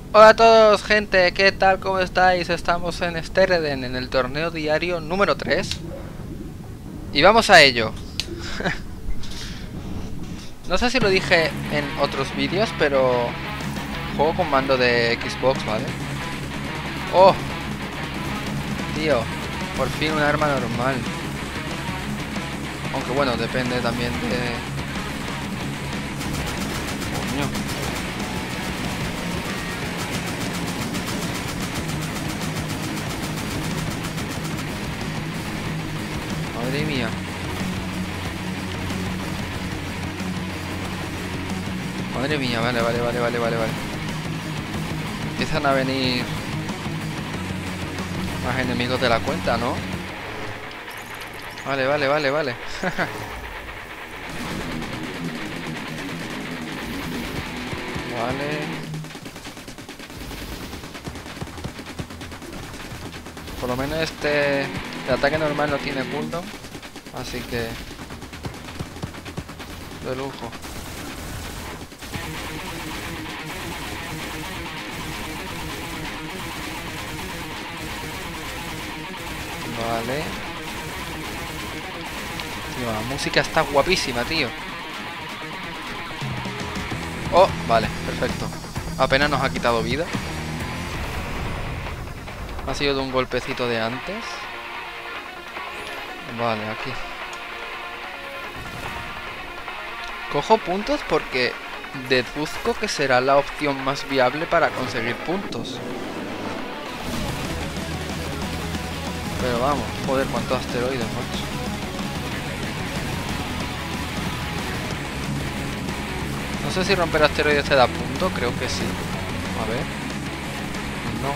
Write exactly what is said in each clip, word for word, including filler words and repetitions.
Hola a todos, gente, ¿qué tal? ¿Cómo estáis? Estamos en Stereden, en el torneo diario número tres. Y vamos a ello. No sé si lo dije en otros vídeos, pero juego con mando de Xbox, ¿vale? ¡Oh! Tío, por fin un arma normal. Aunque bueno, depende también de... Coño. Madre mía. Madre mía, vale, vale, vale, vale, vale, vale. Empiezan a venir más enemigos de la cuenta, ¿no? Vale, vale, vale, vale. Vale. Por lo menos este... El ataque normal no tiene cooldown. Así que... De lujo. Vale. Tío, la música está guapísima, tío. Oh, vale, perfecto. Apenas nos ha quitado vida. Ha sido de un golpecito de antes. Vale, aquí. Cojo puntos porque deduzco que será la opción más viable para conseguir puntos. Pero vamos, joder, cuántos asteroides, macho. No sé si romper asteroides te da punto, creo que sí. A ver. No.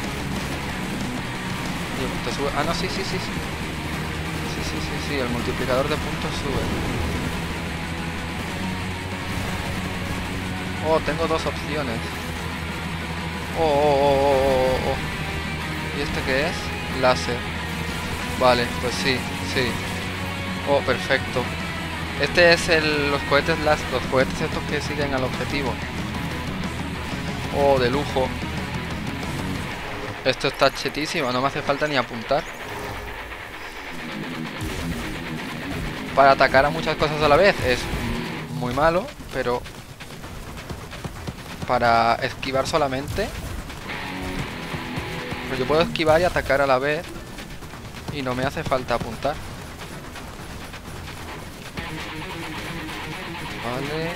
Te sube. Ah, no, sí, sí, sí, sí. Sí, sí, sí, sí, el multiplicador de puntos sube. Oh, tengo dos opciones. Oh, oh, oh, oh, oh, oh. ¿Y este qué es? Láser. Vale, pues sí, sí. Oh, perfecto. Este es el, los cohetes las, los cohetes estos que siguen al objetivo. Oh, de lujo. Esto está chetísimo, no me hace falta ni apuntar. Para atacar a muchas cosas a la vez es muy malo, pero para esquivar solamente, pues yo puedo esquivar y atacar a la vez y no me hace falta apuntar. Vale.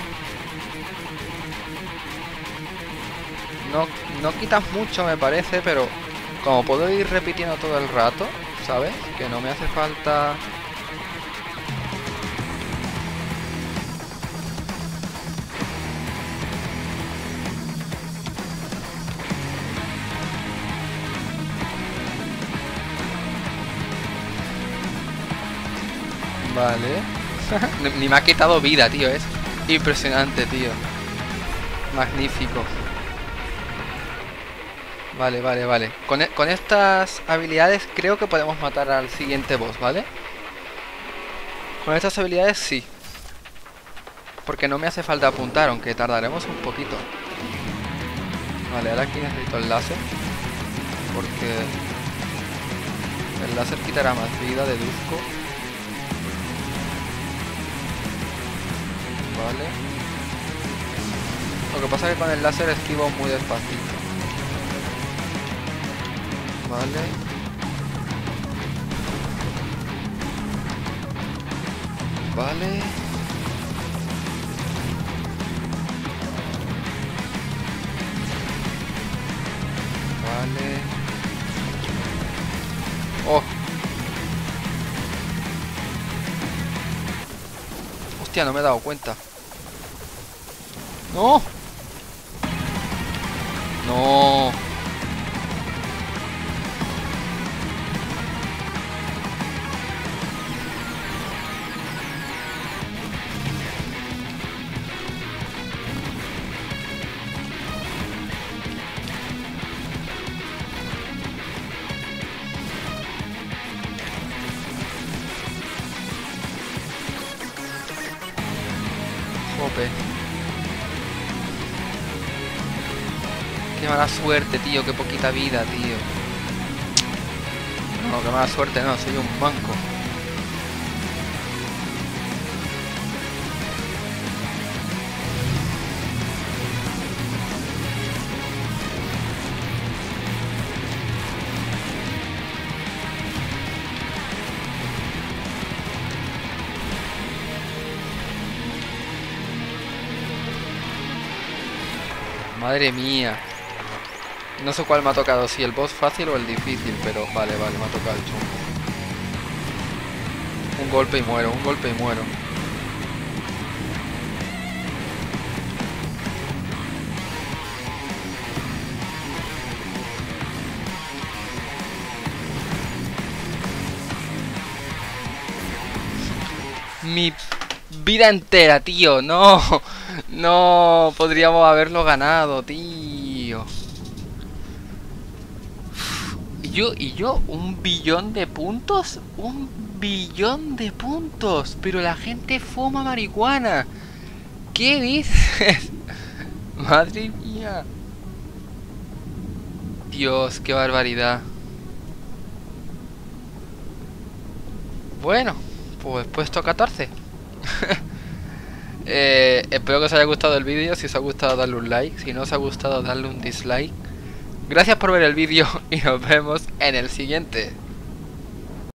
No, no quitas mucho me parece, pero como puedo ir repitiendo todo el rato, ¿sabes? Que no me hace falta... Vale. Ni me ha quitado vida, tío. Es impresionante, tío. Magnífico. Vale, vale, vale. Con, e con estas habilidades creo que podemos matar al siguiente boss, ¿vale? Con estas habilidades sí. Porque no me hace falta apuntar, aunque tardaremos un poquito. Vale, ahora aquí necesito el láser. Porque el láser quitará más vida, deduzco. Vale. Lo que pasa es que con el láser esquivo muy despacito. Vale. Vale. Vale. Oh. Hostia, no me he dado cuenta. ¡No! ¡No! Jope. Qué mala suerte, tío, qué poquita vida, tío. No, qué mala suerte, no, soy un manco. Madre mía. No sé cuál me ha tocado, si el boss fácil o el difícil, pero vale, vale, me ha tocado el chungo. Un golpe y muero, un golpe y muero. Mi vida entera, tío, no. No, podríamos haberlo ganado, tío. Y yo, y yo, un billón de puntos. Un billón de puntos. Pero la gente fuma marihuana. ¿Qué dices? Madre mía. Dios, qué barbaridad. Bueno, pues puesto catorce. eh, espero que os haya gustado el vídeo. Si os ha gustado, darle un like. Si no os ha gustado, darle un dislike. Gracias por ver el vídeo y nos vemos en el siguiente.